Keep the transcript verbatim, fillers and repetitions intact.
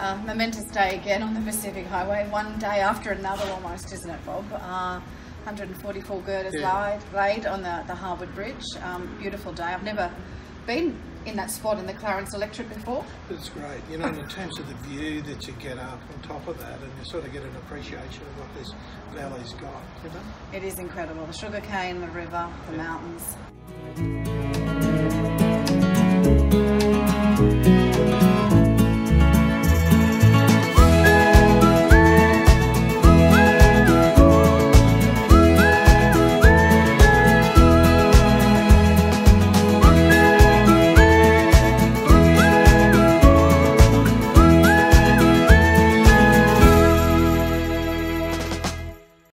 Uh, momentous day again on the Pacific Highway, one day after another almost, isn't it, Bob? Uh, one hundred forty-four girders Yeah. laid, laid on the, the Harwood Bridge. Um, beautiful day. I've never been in that spot in the Clarence Electric before. It's great, you know, and in terms of the view that you get up on top of that, and you sort of get an appreciation of what this valley's got, you know? It is incredible. The sugar cane, the river, the Yeah. mountains.